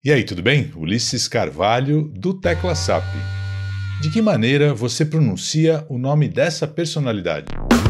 E aí, tudo bem? Ulisses Carvalho, do Tecla SAP. De que maneira você pronuncia o nome dessa personalidade?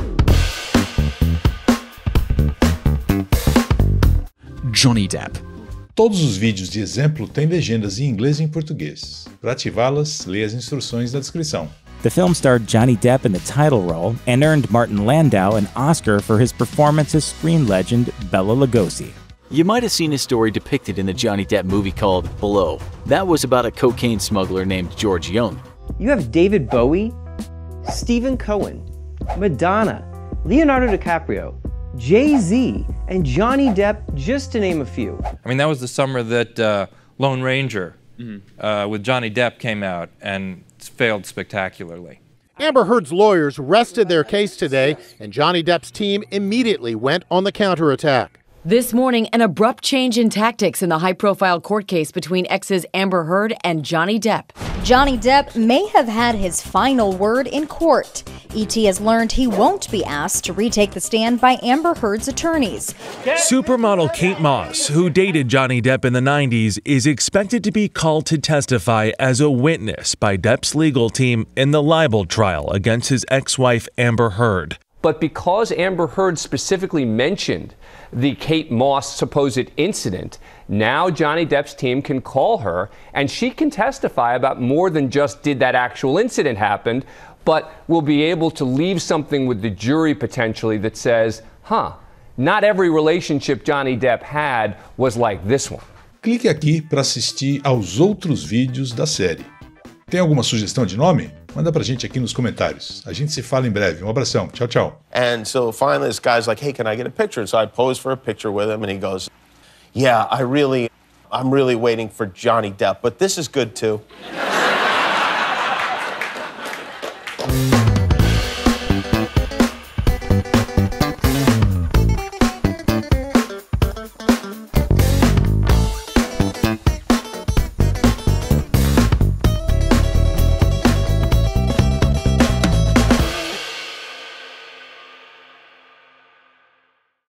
Johnny Depp. Todos os vídeos de exemplo têm legendas em inglês e em português. Para ativá-las, leia as instruções da descrição. The film starred Johnny Depp in the title role and earned Martin Landau an Oscar for his performance as screen legend Bela Lugosi. You might have seen his story depicted in the Johnny Depp movie called Below. That was about a cocaine smuggler named George Young. You have David Bowie, Stephen Cohen, Madonna, Leonardo DiCaprio, Jay-Z, and Johnny Depp, just to name a few. I mean, that was the summer that Lone Ranger with Johnny Depp came out and failed spectacularly. Amber Heard's lawyers rested their case today, and Johnny Depp's team immediately went on the counterattack. This morning, an abrupt change in tactics in the high-profile court case between exes Amber Heard and Johnny Depp. Johnny Depp may have had his final word in court. ET has learned he won't be asked to retake the stand by Amber Heard's attorneys. Supermodel Kate Moss, who dated Johnny Depp in the 90s, is expected to be called to testify as a witness by Depp's legal team in the libel trial against his ex-wife Amber Heard. But because Amber Heard specifically mentioned the Kate Moss supposed incident, now Johnny Depp's team can call her and she can testify about more than just did that actual incident happen, but will be able to leave something with the jury potentially that says, not every relationship Johnny Depp had was like this one. Clique aqui para assistir aos outros vídeos da série. Tem alguma sugestão de nome? Manda pra gente aqui nos comentários. A gente se fala em breve. Um abração. Tchau, tchau. And so finally this guy's like, hey, can I get a picture? And so I posed for a picture with him and he goes, yeah, I'm really waiting for Johnny Depp, but this is good too.